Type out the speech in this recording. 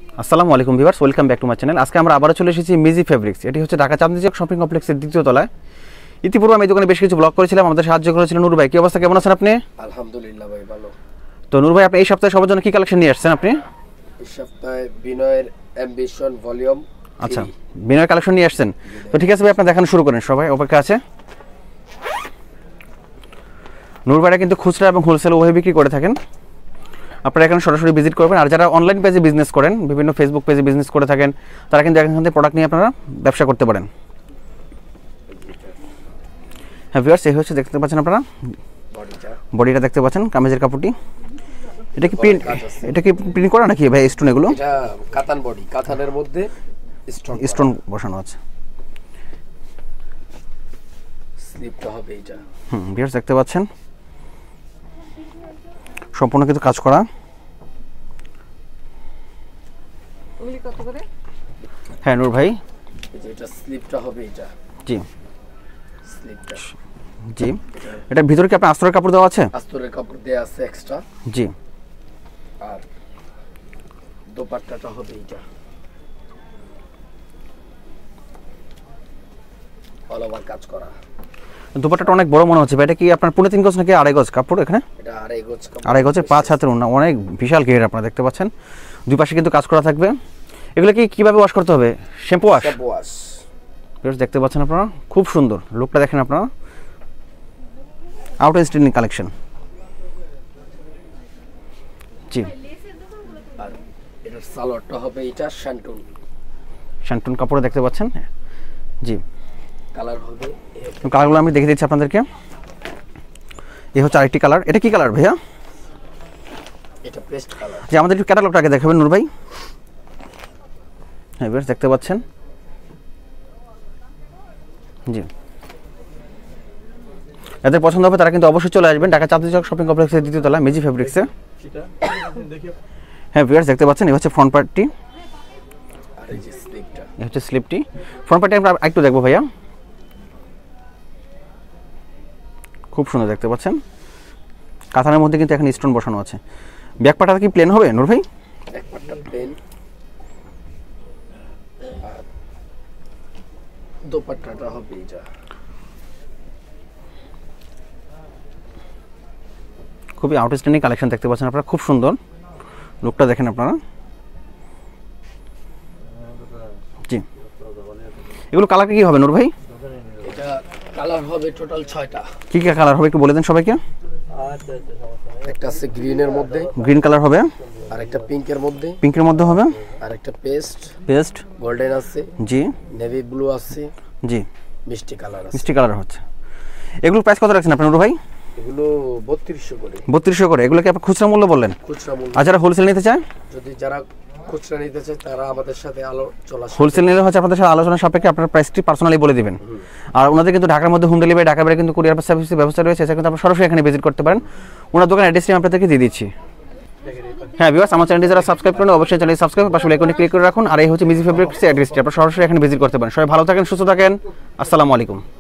আসসালামু আলাইকুম viewers, welcome back to my channel. আজকে আমরা আবারও চলে এসেছি মিজি ফেব্রিক্স। এটি হচ্ছে ঢাকা চাঁদনী চক শপিং কমপ্লেক্সের দ্বিতীয় তলায়। ইতিপূর্বে আমি এই দোকানে বেশ কিছু ব্লগ করেছিলাম, আমাদের সাহায্য করেছিলেন নূর ভাই। কি অবস্থা, কেমন আছেন আপনি? আলহামদুলিল্লাহ ভাই, ভালো। তো নূর ভাই, আপনি এই সপ্তাহে সবার জন্য কি কালেকশন নিয়ে আসছেন আপনি? এই সপ্তাহে বিনয়ের অ্যাম্বিশন ভলিউম। আচ্ছা, বিনয় কালেকশন নিয়ে আসছেন। তো ঠিক আছে ভাই, আপনি দেখানো শুরু করেন, সবাই অপেক্ষা আছে। নূর ভাইরা কিন্তু খুচরা এবং হোলসেল উভয় বিক্রি করে থাকেন। আপনারা এখানে সরাসরি ভিজিট করবেন। আর যারা অনলাইন পেজে বিজনেস করেন, বিভিন্ন ফেসবুক পেজে বিজনেস করে থাকেন, তারা কিন্তু এখান থেকে প্রোডাক্ট নিয়ে আপনারা ব্যবসা করতে পারেন। হ্যাঁ ভিউয়ার্স, এই হচ্ছে দেখতে পাচ্ছেন আপনারা বডিটা দেখতে পাচ্ছেন, কামিজের কাপড়টি। এটা কি প্রিন্ট, এটা কি প্রিন্ট করা নাকি ভাই স্টোন? এগুলো এটা কাতান বডি, কাতানের মধ্যে স্টোন বসানো আছে। স্লিপটা হবে এটা। ভিউয়ার্স দেখতে পাচ্ছেন সম্পূর্ণ কিন্তু কাজ করা। ওগুলি কত করে? হ্যাঁ নূর ভাই, এটা স্লিপটা হবে এটা। জি স্লিপটা জি। এটার ভিতরে কি আপনার আস্তরের কাপড় দেওয়া আছে? আস্তরের কাপড় দেয়া আছে এক্সট্রা। জি। আর দোপাট্টাটা হবে এটা। অল ওভার কাজ করা। দুপাট্টাটা অনেক বড় মনে হচ্ছে ভাই। এটা কি আপনার 3.5 গজ নাকি 2.5 গজ কাপড়? এখানে এটা 2.5 গজ কাপড়। 2.5 গজের 5 হাতের ওড়না, অনেক বিশাল ঘের আপনারা দেখতে পাচ্ছেন। দুই পাশে কিন্তু কাজ করা থাকবে। এগুলো কি কিভাবে ওয়াশ করতে হবে? Shampoo wash? Shampoo wash. Viewers দেখতে পাচ্ছেন আপনারা, খুব সুন্দর লুকটা দেখেন আপনারা। Outstanding collection. জি। আর এটার সালোয়ারটা হবে এটা শান্টুন। শান্টুন কাপড়ে দেখতে পাচ্ছেন। জি। কালার হবে, কালারগুলো আমি দেখে দিচ্ছি আপনাদেরকে। এই হচ্ছে আরেকটি কালার। এটা কি কালার ভাইয়া? এটা পেস্ট কালার। যে আমাদের একটু ক্যাটালগটা আগে দেখাবেন নূর ভাই। হ্যাঁ ভিউয়ার্স দেখতে পাচ্ছেন। জি। যাদের পছন্দ হবে তারা কিন্তু অবশ্যই চলে আসবেন ঢাকা চাঁদনী চক শপিং কমপ্লেক্সের দ্বিতীয় তলা মিজি ফেব্রিক্সে। হ্যাঁ ভিউয়ার্স দেখতে পাচ্ছেন, এই হচ্ছে ফ্রন্ট পার্টটি, আর এই যে স্লিপটা। এই হচ্ছে স্লিপটি। ফ্রন্ট পার্টটি আমরা একটু দেখবো ভাইয়া। খুব সুন্দর দেখতে পাচ্ছেন, কাতানের মধ্যে কিন্তু এখানে স্টোন বসানো আছে। ব্যাক পার্টটা কি প্লেন হবে নূর ভাই? এক পাটটা প্লেন। আর দোপাট্টাটা হবে এটা। খুবই আউটস্ট্যান্ডিং কালেকশন দেখতে পাচ্ছেন আপনারা, খুব সুন্দর লুকটা দেখেন আপনারা। জি। এগুলো কালার কি হবে নূর ভাই? এটা কালার হবে টোটাল 6টা। কি কি কালার হবে একটু বলে দেন সবাইকে। একটা আছে গ্রিনের মধ্যে, গ্রিন কালার হবে, আর একটা পিঙ্কের মধ্যে, পিঙ্কের মধ্যে হবে, আর একটা পেস্ট গোল্ডেন আছে, জি নেভি ব্লু আছে, জি, মিষ্টি কালার আছে। মিষ্টি কালার হচ্ছে। এগুলো প্রাইস কত রাখছেন আপনি নূর ভাই? এগুলো 3200 করে। 3200 করে। এগুলো কি আপনি খুচরা মূল্য বললেন? খুচরা মূল্য। আর যারা হোলসেল নিতে চায়? যদি যারা খুচরা নিতে চায় তারা আমাদের সাথে আলোচনা, হোলসেল নিলে হচ্ছে আপনাদের সাথে আলোচনা সাপেক্ষে আপনার প্রাইসটি পার্সোনালি বলে দিবেন। আর ওনাদের কিন্তু ঢাকার মধ্যে হোম ডেলিভারি, ঢাকা বাইরে কিন্তু কুরিয়ার সার্ভিসের ব্যবস্থা রয়েছে। এছাড়া কিন্তু আপনারা সরাসরি এখানে ভিজিট করতে পারেন। ওনার দোকান অ্যাড্রেসটি আমি আপনাদেরকে দিয়ে দিচ্ছি। হ্যাঁ ভিউয়ার্স, আমার চ্যানেলটি যারা সাবস্ক্রাইব করেন অবশ্যই চ্যানেল সাবস্ক্রাইব পাশে আইকনে ক্লিক করে রাখুন। আর এই হচ্ছে মিজি ফেব্রিক্সের অ্যাড্রেসটি, আপনারা সরাসরি এখানে ভিজিট করতে পারেন। সবাই ভালো থাকেন, সুস্থ থাকেন। আসসালামু আলাইকুম।